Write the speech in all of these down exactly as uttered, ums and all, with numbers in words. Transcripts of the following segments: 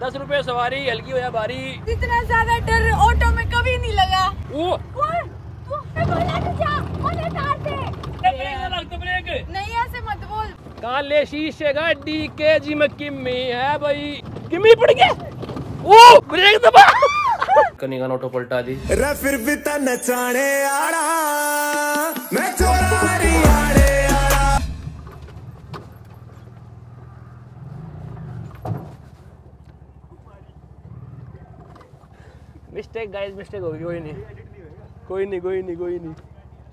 दस रुपए सवारी, हल्की हो या भारी। इतना ज्यादा डर ऑटो में कभी नहीं लगा। ओ ब्रेक नहीं, ऐसे मत बोल। काले शीशे गाड़ी के जी में किम्मी है भाई, किम्मी पड़ गया। ओ ब्रेक दबा कनी का ऑटो पलटा दी रे फिर भी ता नचाने आड़ा मैं चोरारी आड़े आड़ा। मिस्टेक गाइस, मिस्टेक होगी, कोई नहीं कोई नहीं कोई नहीं कोई नहीं।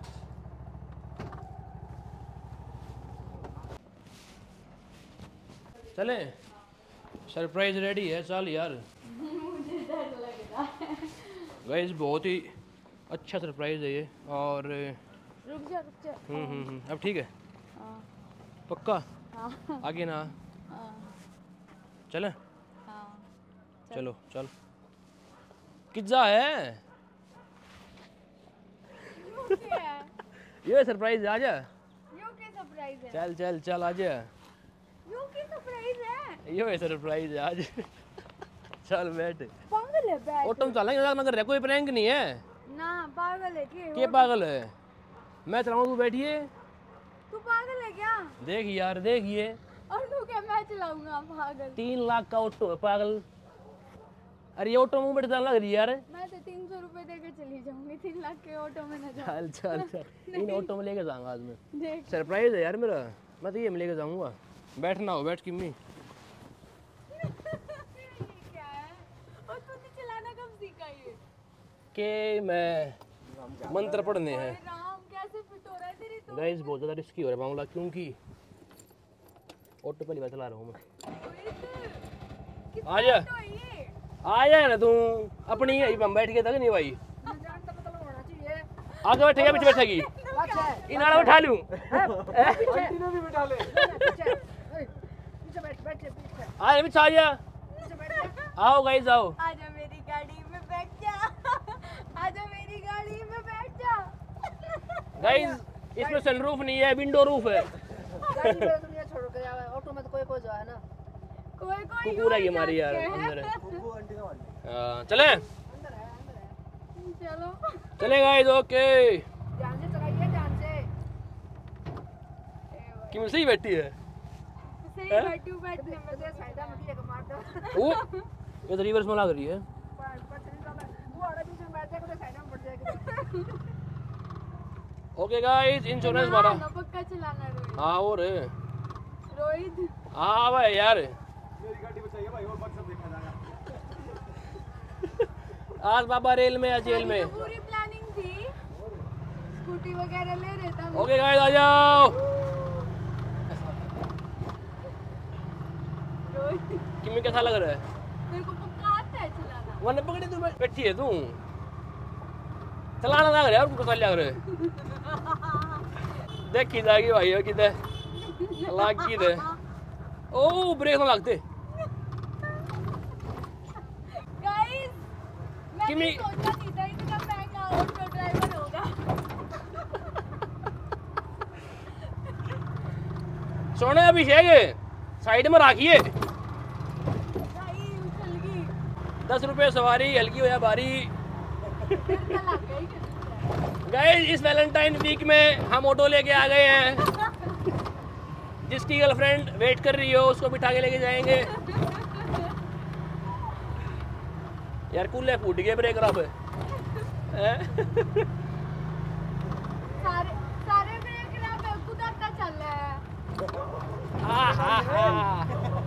चले सरप्राइज रेडी है, चल यार। मुझे डर लग रहा है गाइस, बहुत ही अच्छा सरप्राइज है ये। और रुक जा रुक जा। हम्म हम्म हम्म, अब ठीक है। हाँ पक्का? हाँ आगे ना हाँ चले? हाँ चलो चल। पिज्जा है यू क्या है? ये सरप्राइज, आजा। यू की सरप्राइज है? चल चल चल आजा। यू की सरप्राइज है? ये सरप्राइज है आज। चल बैठ। पागल है बैठ। ऑटो में चलेंगे मगर रे, कोई प्रैंक नहीं है ना पागल है के? के पागल है? मैं चलाऊं, तू बैठिए। तू पागल है क्या? देख यार, देखिए और तू क्या मैं चलाऊंगा? पागल। तीन लाख का ऑटो है पागल। अरे ये ऑटो में बैठ लग रही है यार। मैं तो तीन सौ रुपए देके चली जाऊंगी, तीन लाख के ऑटो में न जाऊं। चल चल चल, इन ऑटो में लेके जाऊंगा आज मैं। देख सरप्राइज है यार मेरा, मैं तो ये में लेके जाऊंगा। बैठना हो बैठ किम्मी। ये क्या है? और तूने चलाना कब सीखा ये? के मैं मंत्र पढ़ने हैं। ओए राम, कैसे फिट हो रहा है तेरी तो? गाइस बहुत ज़्यादा रिस्की हो रहा है मामला, क्योंकि ऑटो पहली बार चला रहा हूँ मैं। कितना आजा तो है ये? आजा ना तू, अपनी है हम बैठ के तक नहीं भाई। जान का पता होना चाहिए। आगे बैठेगा पीछे बैठेगी, इनारा उठा लूं। ने भी बिठा ले। पीछे पीछे बैठ बैठ पीछे आ पीछे आजा। पीछे बैठ। आओ गाइस आओ। आजा मेरी गाड़ी में बैठ जा। आजा मेरी गाड़ी में बैठ जा। गाइस इसमें सनरूफ नहीं है, विंडो रूफ है। गाड़ी में दुनिया छोड़ के जावे, ऑटो में तो कोई कोई जो है ना। कोई कोई कुकुर है ये हमारी यार अंदर है। हाँ, चले अंदर है अंदर है। चलो चले गाइस, ओके। ध्यान से चलाइए, ध्यान से। किम सही बैठी है? सही बैठू बैठने में मुझे फायदा मत लेके मार दो। ओ ये तो रिवर्स में लग रही है। पर पर चली जावे, वो आड़े पीछे में बैठ जाएगा तो साइड में पड़ जाएगा। ओके गाइस, इंश्योरेंस मारा। ना पक्का चलाना रोहित। हाँ और रोहित हाँ भाई यार, मेरी गाड़ी बचाइए भाई, और बात सब देखा जाएगा। आज बाबा रेल में या जेल में। तो पूरी प्लानिंग थी, स्कूटी वगैरह ले रहे थे। ओके गाइस आ जाओ। रोहित किम्मी कैसा लग रहा है? मेरे को पक्का आता है चलाना। वरना पकड़ी तू बैठी है तू, चलाना लग रहा है और कुछ लग रहा है। देखी जाएगी भाई हो किधर लाग की दे। ओ ब्रेक ना लगते। गाइस मैं किमी- नहीं सोचा नहीं था इतना महंगा ऑटो ड्राइवर होगा। सोने अभिषेक साइड में रखिए। भाई उछल गई। दस रुपए सवारी, हल्की हो या भारी। डर लग गई। गाइस इस वैलेंटाइन वीक में हम ऑटो लेके आ गए हैं। जिसकी गर्लफ्रेंड वेट कर रही हो उसको बिठा के लेके जाएंगे। यार कूले फूट गए, ब्रेक खराब है। सारे सारे ब्रेक खराब है, कुदाता चल रहा है। हाँ हाँ हाँ।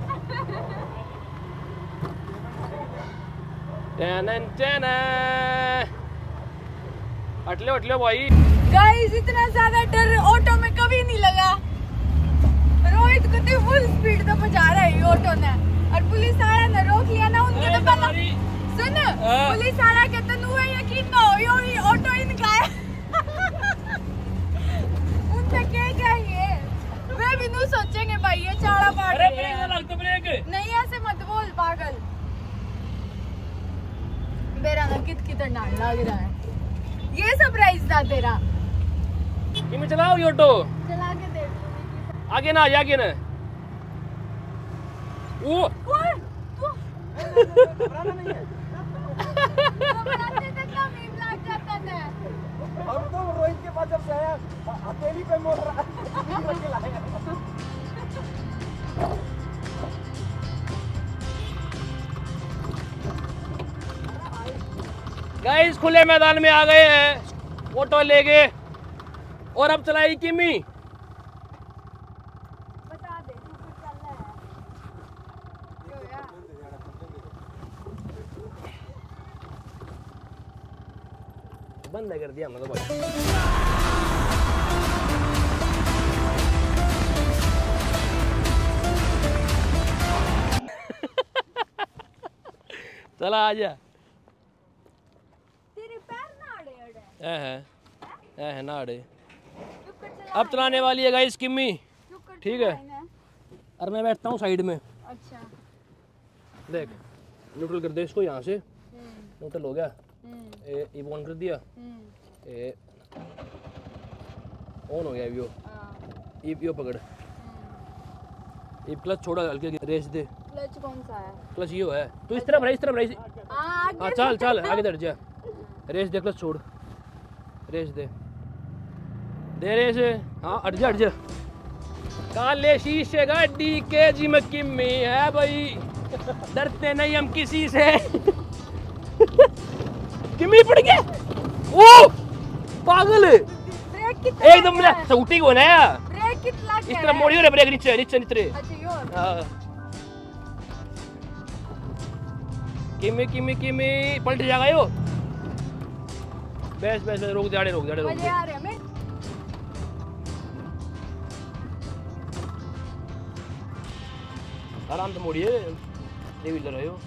टनन टनन। अटले अटले भाई। गाइस इतना ज्यादा डर ऑटो में कभी नहीं लगा। रोहित को तो फुल स्पीड तो बजा रहा है ऑटो ने, और पुलिस वाला ने रोक लिया ना उनके तो पहले सुन, पुलिस वाला के तो नुए यकीन ना हो यो ये ऑटो इनका है। उनसे क्या क्या ये वे भी नहीं सोचेंगे भाई ये चाड़ा पाड़ अरे ब्रेक ना लगता, ब्रेक नहीं ऐसे मत बोल पागल। मेरा ना कित कितना डांड लग रहा है। ये सरप्राइज था तेरा। किमी चलाओ ये ऑटो, चला के देख लो। आगे ना आगे ना। ओ ओए, घबराना नहीं है। घबराते तक का मीम लग जाता है। हम तो रोहित के पास जब से आया हथेली पे मोड़ रहा है के लाया। गाइस खुले मैदान में आ गए हैं, ऑटो ले गए और अब चलाई किमी। बता दे तू कुछ चल रहा है क्यों यार? बंद कर दिया हमने तो भाई। चला आजा। तेरे पैर ना अड़े अड़े है है है है ना अड़े। चुप कर चला। अब चलाने वाली है गाइस किमी। चुप कर ठीक है। चला इन्हें। और मैं बैठता हूँ साइड में। अच्छा। देख न्यूट्रल कर दे इसको यहाँ से। हम्म न्यूट्रल हो गया। हम्म ए ये ऑन कर दिया। हम्म ए ऑन हो गया यो। हाँ, ये यो पकड़। हम्म। ये क्लच छोड़ा हल्के हल्के रेस दे। क्लच कौन सा है? क्लच यो है। तू इस तरफ रह इस तरफ रह। हाँ हाँ चल चल आगे बढ़ जा। रेस दे क्लच छोड़। रेस दे दे रेस। हाँ हट जा हट जा। काले शीशे गाड़ी के जिम किमी है भाई, डरते नहीं हम किसी से। किमी पड़ गया। ओ पागल ब्रेक कितना एकदम मेरा चौटी को ना यार। ब्रेक कितना इस तरह मोड़ियो रे ब्रेक नीचे नीचे नीचे। अच्छा यो हाँ किमी किमी किमी पलट जाएगा यो। बस बस रोक जाड़े रोक जाड़े रोक मजे आ रहे हैं हमें। आराम से मोड़िए। ये भी रहे हो।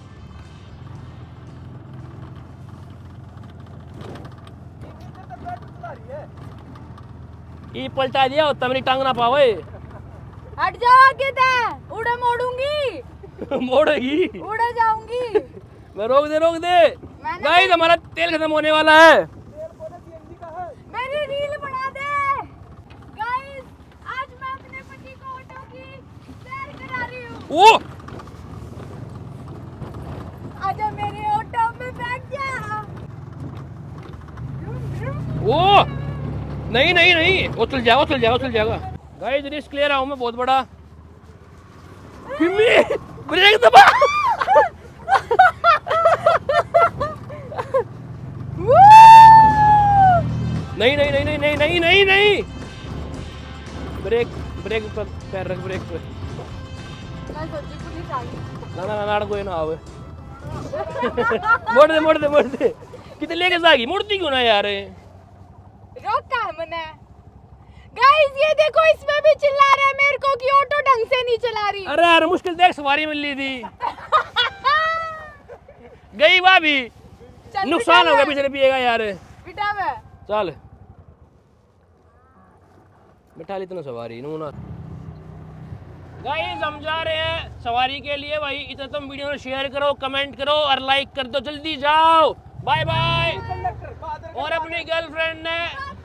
ये पलटा दिया होता मेरी टांग ना पावे। हट जाओ आगे दे, उड़ा मोड़ूंगी। मोड़ेगी। उड़ा जाऊंगी। मैं रोक दे रोक दे। मैंने गाइस हमारा तेल खत्म होने वाला है। मेरी रील बना दे। गाइस आज मैं अपने पति को ऑटो की सैर करा रही हूँ। ओ आजा मेरे ऑटो में बैठ जा। ओ नहीं नहीं नहीं वो चल जाएगा चल जाएगा चल जाएगा। गाइस रिस्क ले रहा हूँ मैं बहुत बड़ा। किमी ब्रेक दबा। नहीं नहीं नहीं नहीं नहीं नहीं नहीं नहीं ब्रेक ब्रेक पर पैर रख ब्रेक पे। मैं सोची पुलिस आ गई। ना ना ना कोई ना आवे। मोड़ दे मोड़ दे मोड़ दे। कितने लेके जागी मुड़ती क्यों ना यार। रोका है मैंने। गाइस ये देखो इसमें भी चिल्ला रहा है मेरे को कि ऑटो ढंग से नहीं चला रही। अरे यार मुश्किल देख सवारी मिल ली थी। गई वहाँ भी नुकसान हो गया पिछले पिएगा यार। बिटा में चल बिठा ली इतना सवारी नू ना। गाइस हम जा रहे हैं सवारी के लिए भाई। इतना तुम वीडियो में शेयर करो कमेंट करो और लाइक कर दो। जल्दी जाओ बाय बाय। और अपनी गर्लफ्रेंड ने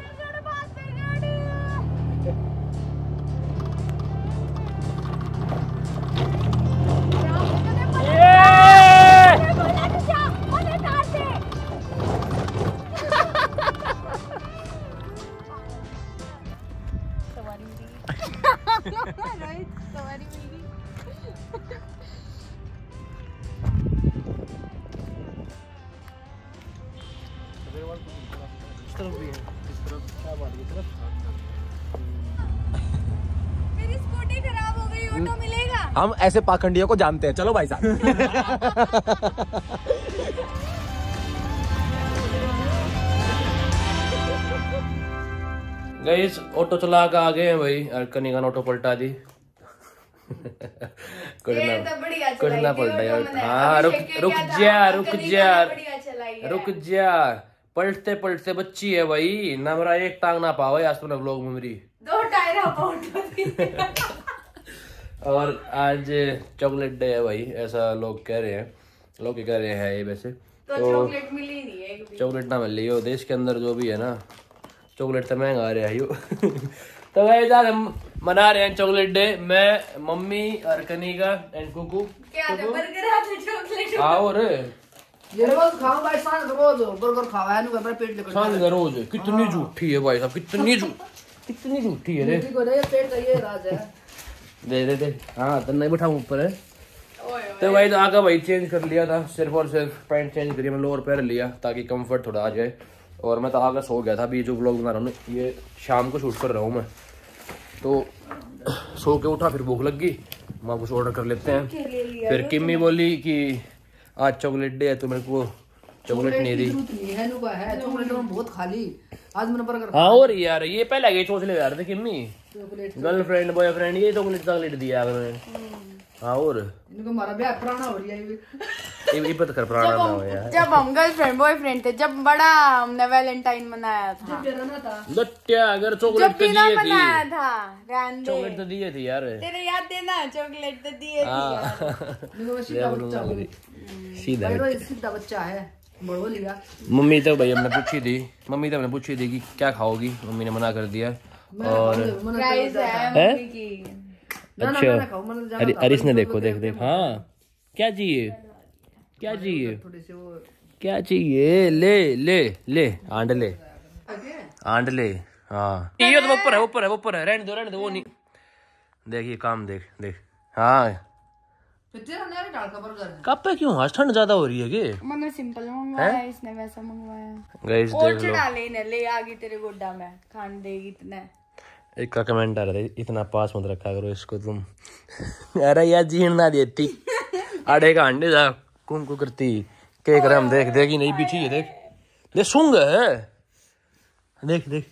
मेरी स्कूटी खराब हो गई, ऑटो मिलेगा? हम ऐसे पाखंडियों को जानते हैं। चलो भाई साहब। गाइस ऑटो चला के आ गए हैं भाई। और कनिका ने ऑटो पलटा दी। कुछ ये ना तो बढ़िया कुछ चलाई ना थी पलटा ऑटो यार। मैंने। हाँ रुक अभिषेक के रुक क्या जा था, रुक कनिका जा ने बढ़िया चलाई है। रुक जा। पलटते पलटते बच्ची है भाई ना। मेरा एक टांग ना पावे आज तुमने व्लॉग में मेरी। दो टायर ऑटो थी। और आज चॉकलेट डे है भाई ऐसा लोग कह रहे हैं। लोग क्या कह रहे हैं ये वैसे तो चॉकलेट मिली नहीं है एक भी। चॉकलेट ना मिल रही हो देश के अंदर जो भी है ना। चॉकलेट तो महंगा आ रहा है यो। तो गाइस आज हम मना रहे हैं चॉकलेट डे, मैं मम्मी और कनिका एंड कुकू। क्या है बर्गर है चॉकलेट? आओ रे ये रोज खाओ भाई, सांझ रोज बर्गर खावा है, अपना पेट लेकर सांझ का रोज। कितनी झूठी है भाई साहब, कितनी झूठ कितनी झूठी है रे। ठीक हो रे, पेट का ये राज है। दे दे दे हाँ तो नहीं बैठा ऊपर है। तो भाई तो आका भाई चेंज कर लिया था, सिर्फ और सिर्फ पैंट चेंज करी, मैं लोअर पहन लिया ताकि कंफर्ट थोड़ा आ जाए। और मैं तो आगे सो गया था। अभी जो व्लॉग बना रहा हूँ ना ये शाम को शूट कर रहा हूँ मैं, तो सो के उठा, फिर भूख लग गई, माँ कुछ ऑर्डर कर लेते हैं। फिर किम्मी बोली कि आज चॉकलेट डे है तो मेरे को चॉकलेट नहीं दी। है नुका है चॉकलेट में बहुत खाली, आज मैंने बर्गर। हाँ और यार ये पहले गई सोच ले यार थे किम्मी, गर्लफ्रेंड बॉयफ्रेंड ये चॉकलेट चॉकलेट दिया मैंने। हाँ और इनको हमारा ब्याह पुराना हो रहा है, ये पता कर पुराना ना हो यार। जब हम गर्लफ्रेंड बॉयफ्रेंड थे, जब बड़ा हमने वैलेंटाइन मनाया था, गट्टिया अगर चॉकलेट जब तो बिना दिए मनाया थी, था रहने चॉकलेट तो दिए थे यार। तेरे याद देना चॉकलेट तो दिए थी। सीधा सीधा बच्चा है, बढ़ो लिया। मम्मी तो भाई हमने पूछी थी, मम्मी तो हमने पूछी थी कि क्या खाओगी, मम्मी ने मना कर दिया। और प्राइस है मम्मी की। अच्छा अरे अरे इसने देखो देख देख हाँ क्या चाहिए क्या चाहिए क्या चाहिए, ले ले ले आंड ले आंड ले। हाँ ये तो ऊपर है ऊपर है ऊपर है, रहने दो रहने दो, वो नहीं देखिए काम देख देख। हाँ कब पे क्यों आज ठंड ज्यादा हो रही है कि मैंने सिंपल मंगवाया, इसने वैसा मंगवाया। गाइस और देख लो, चढ़ा लेने ले आगे तेरे गोड्डा में खान देगी इतने। एक का कमेंट आ रहा था इतना पास मत रखा करो इसको तुम। अरे यार जीण ना देती आड़े का अंडे जा कुम करती के कर हम देख देख ही नहीं पीछे है देख देख सूंग है देख देख।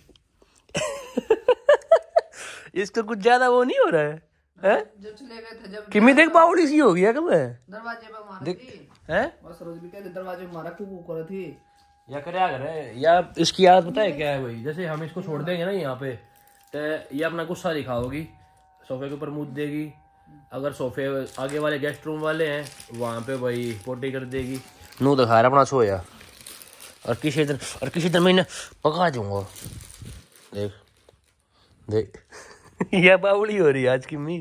इसको कुछ ज्यादा वो नहीं हो रहा है हैं? जब चले गए थे जब किमी देख बावड़ी सी हो गया कब है दरवाजे पे मारा देख थी, हैं बस रोज भी कहते दरवाजे पे मारा कुकू कर थी। या क्या करे या इसकी याद पता है क्या है भाई, जैसे हम इसको छोड़ देंगे ना यहाँ पे तो ये अपना गुस्सा दिखाओगी, सोफे के ऊपर मुँह देगी। अगर सोफे आगे वाले गेस्ट रूम वाले हैं वहाँ पे भाई पोटी कर देगी, नू दिखा रहा अपना सोया। और किसी दिन और किसी दिन मैं पका दूंगा देख देख। यह बावड़ी हो रही है आज की मी।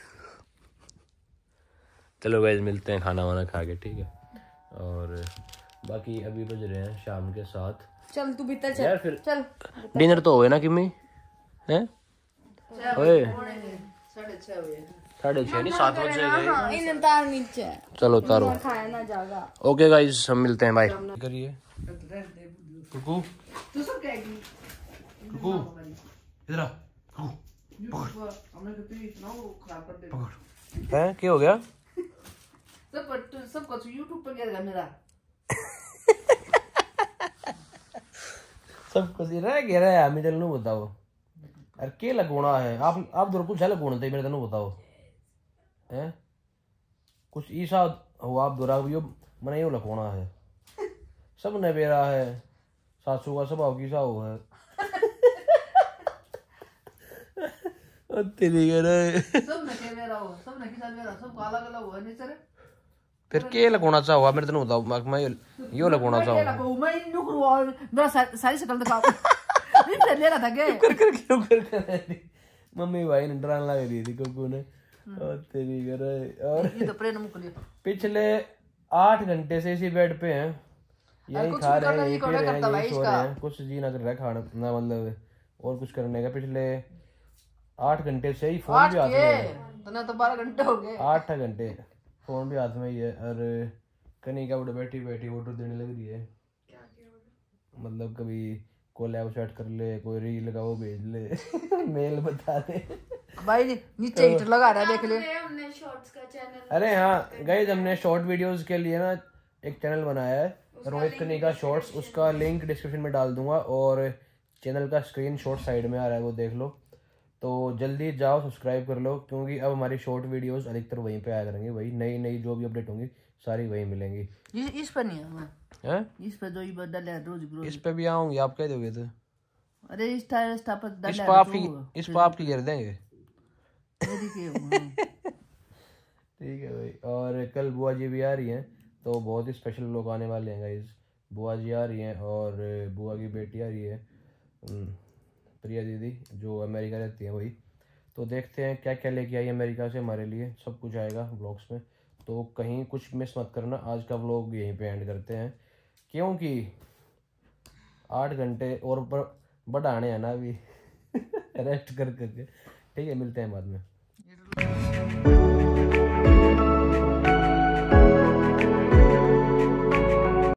चलो गाइस मिलते हैं खाना वाना खा के, ठीक है। और बाकी अभी बज रहे हैं शाम के साथ। चल तू भीतर चल यार फिर चल। डिनर तो हो गए ना किम्मी हैं? ओए साढ़े छह बजे साढ़े छह नहीं सात बजे गए। हाँ इन तार नीचे चलो तारो खाया ना जागा। ओके गाइस हम मिलते हैं, बाय। करिए कुकू तू सब कहेगी कुकू इधर आ हमने कितनी ना वो खराब कर दे पकड़। हैं क्या हो गया? सब पर सब कुछ YouTube पे गिर गया मेरा। सब कुछ रह गया रहा है, मिडल नु बताओ अरे के लगोना है आप आप दो कुछ है लगोना थे मेरे तनु बताओ हैं कुछ ईसा हो आप दोरा यो मने यो लगोना है सब ने बेरा है सासू का स्वभाव की सा हो है। तेरी करे सब ने के मेरा हो सब ने किसा मेरा सब काला काला हुआ नहीं सर। फिर के लगोना चाहो मेरे तनु बताओ मैं यो लगोना चाहूँ मैं नुकरू और मेरा सारी शक्ल दिखाओ। नहीं फिर ले रहा था के कर कर क्यों कर कर मम्मी भाई ने डराने लग रही थी कुकू ने। और तेरी करे और ये तो प्रेम मुक लिया। पिछले आठ घंटे से इसी बेड पे हैं, यही खा रहे हैं, यही पी रहे हैं, यही सो रहे हैं, कुछ जी ना कर रहा है खाना ना मतलब और कुछ करने का। पिछले आठ घंटे से ही फोन भी हाथ में है, तो ना तो बारह घंटे हो गए। आठ घंटे फोन भी हाथ में ही है। और कनिका उधर बैठी बैठी ऑर्डर देने लग रही है, मतलब कभी कोलैब सेट कर ले, कोई रील का वो भेज ले मेल बता दे भाई नीचे हीटर लगा रहा है देख ले। हमने शॉर्ट्स का चैनल। अरे हाँ गाइस हमने शॉर्ट वीडियोस के लिए ना एक चैनल बनाया है रोहित कनिका शॉर्ट्स, उसका लिंक डिस्क्रिप्शन में डाल दूंगा और चैनल का स्क्रीन शॉट साइड में आ रहा है वो देख लो। तो जल्दी जाओ सब्सक्राइब कर लो क्योंकि अब हमारी शॉर्ट वीडियोस अधिकतर वहीं पे आया करेंगे, वही नई नई जो भी अपडेट होंगी सारी वहीं मिलेंगी। इस इस पर नहीं है मैं हैं? इस पर जो ये बदल है रोज रोज इस पे भी आऊंगी आप कह दोगे तो अरे इस टाइम इस टाइम पर इस दल पर आपकी इस पर आपकी कर देंगे ठीक है भाई। और कल बुआ जी भी आ रही हैं तो बहुत ही स्पेशल लोग आने वाले हैं गाइस। बुआ जी आ रही हैं और बुआ की बेटी आ रही है, प्रिया दीदी जो अमेरिका रहती है वही। तो देखते हैं क्या क्या लेके आई अमेरिका से हमारे लिए, सब कुछ आएगा व्लॉग्स में, तो कहीं कुछ मिस मत करना। आज का व्लॉग यहीं पे एंड करते हैं क्योंकि आठ घंटे और बढ़ाने हैं ना अभी रेस्ट कर करके। ठीक है, मिलते हैं बाद में।